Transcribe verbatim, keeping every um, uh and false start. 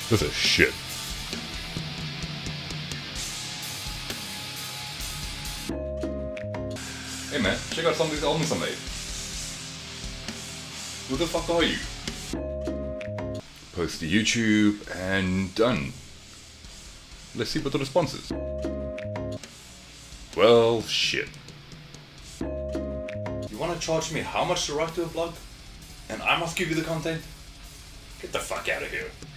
This is shit. Hey man, check out some of these albums I made. Who the fuck are you? Post to YouTube and done. Let's see what the response is. Well, shit. You wanna charge me how much to write to a blog? And I must give you the content? Get the fuck out of here.